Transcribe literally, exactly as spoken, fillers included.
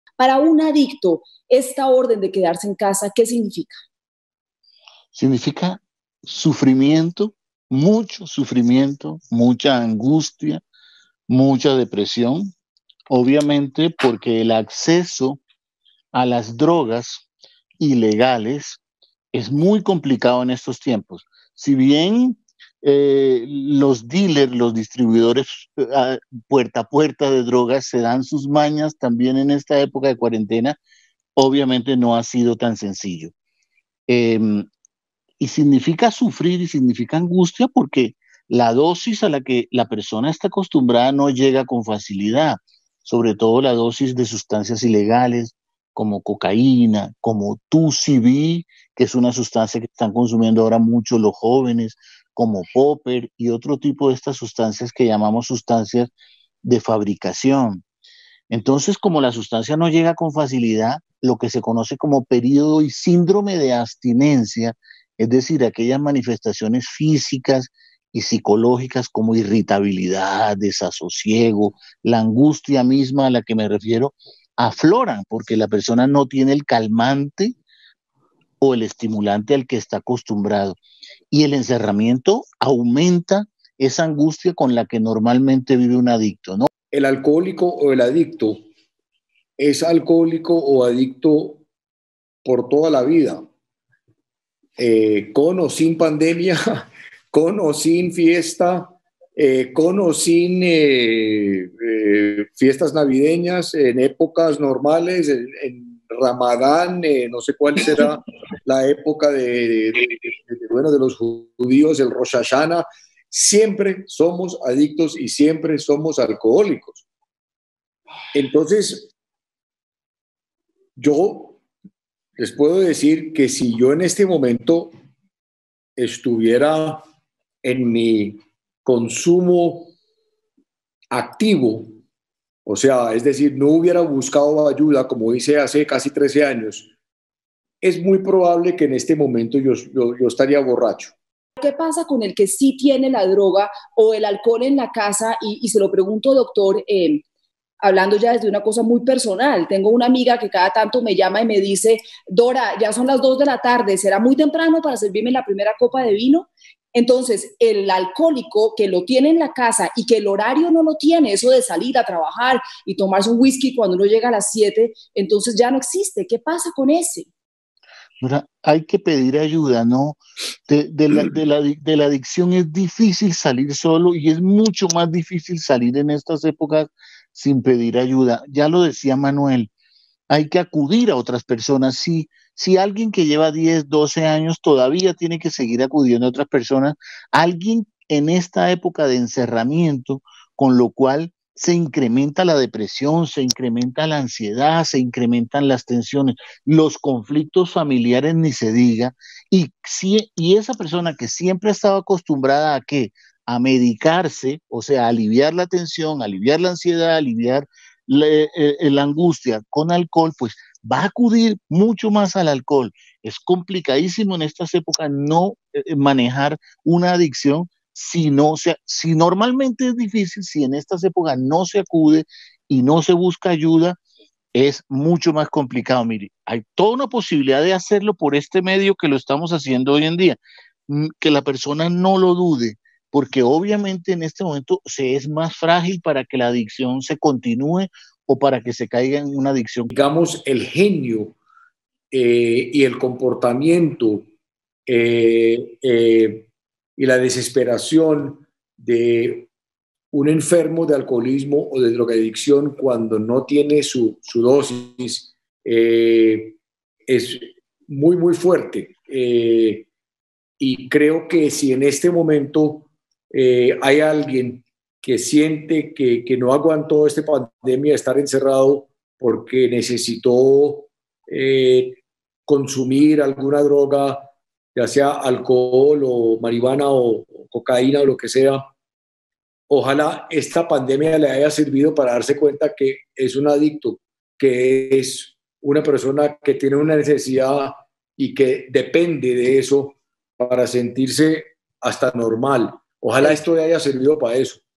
Para un adicto, esta orden de quedarse en casa, ¿qué significa? Significa sufrimiento, mucho sufrimiento, mucha angustia, mucha depresión, obviamente porque el acceso a las drogas ilegales es muy complicado en estos tiempos. Si bien eh, los dealers, los distribuidores eh, puerta a puerta de drogas se dan sus mañas también en esta época de cuarentena, obviamente no ha sido tan sencillo. Eh, y significa sufrir y significa angustia porque la dosis a la que la persona está acostumbrada no llega con facilidad, sobre todo la dosis de sustancias ilegales como cocaína, como dos C B, que es una sustancia que están consumiendo ahora mucho los jóvenes, como popper y otro tipo de estas sustancias que llamamos sustancias de fabricación. Entonces, como la sustancia no llega con facilidad, lo que se conoce como periodo y síndrome de abstinencia, es decir, aquellas manifestaciones físicas y psicológicas como irritabilidad, desasosiego, la angustia misma a la que me refiero, afloran porque la persona no tiene el calmante o el estimulante al que está acostumbrado. Y el encerramiento aumenta esa angustia con la que normalmente vive un adicto, ¿no? El alcohólico o el adicto es alcohólico o adicto por toda la vida, eh, con o sin pandemia, con o sin fiesta, eh, con o sin eh, eh, fiestas navideñas, en épocas normales, en, en Ramadán, eh, no sé cuál será la época de, de, de, de, bueno, de los judíos, el Rosh Hashanah. Siempre somos adictos y siempre somos alcohólicos. Entonces, yo les puedo decir que si yo en este momento estuviera en mi consumo activo, o sea, es decir, no hubiera buscado ayuda, como hice hace casi trece años, es muy probable que en este momento yo, yo, yo estaría borracho. ¿Qué pasa con el que sí tiene la droga o el alcohol en la casa? Y, y se lo pregunto, doctor, eh, hablando ya desde una cosa muy personal. Tengo una amiga que cada tanto me llama y me dice, Dora, ya son las dos de la tarde, ¿será muy temprano para servirme la primera copa de vino? Entonces, el alcohólico que lo tiene en la casa y que el horario no lo tiene, eso de salir a trabajar y tomarse un whisky cuando uno llega a las siete, entonces ya no existe. ¿Qué pasa con ese? Ahora, hay que pedir ayuda, ¿no? De, de, la, de, la, de la adicción es difícil salir solo y es mucho más difícil salir en estas épocas sin pedir ayuda. Ya lo decía Manuel, hay que acudir a otras personas. Si, si alguien que lleva diez, doce años todavía tiene que seguir acudiendo a otras personas, alguien en esta época de encerramiento, con lo cual se incrementa la depresión, se incrementa la ansiedad, se incrementan las tensiones, los conflictos familiares ni se diga, y, si, y esa persona que siempre ha estado acostumbrada a qué, a medicarse, o sea, a aliviar la tensión, aliviar la ansiedad, aliviar la, eh, la angustia con alcohol, pues va a acudir mucho más al alcohol. Es complicadísimo en estas épocas no eh, manejar una adicción. Si, no se, si normalmente es difícil, si en estas épocas no se acude y no se busca ayuda, es mucho más complicado. Mire, hay toda una posibilidad de hacerlo por este medio que lo estamos haciendo hoy en día, que la persona no lo dude, porque obviamente en este momento se es más frágil para que la adicción se continúe o para que se caiga en una adicción. Digamos, el genio eh, y el comportamiento eh, eh, y la desesperación de un enfermo de alcoholismo o de drogadicción cuando no tiene su, su dosis eh, es muy, muy fuerte. Eh, y creo que si en este momento eh, hay alguien que siente que, que no aguantó esta pandemia, estar encerrado porque necesitó eh, consumir alguna droga, ya sea alcohol o marihuana o, o cocaína o lo que sea, ojalá esta pandemia le haya servido para darse cuenta que es un adicto, que es una persona que tiene una necesidad y que depende de eso para sentirse hasta normal. Ojalá esto le haya servido para eso.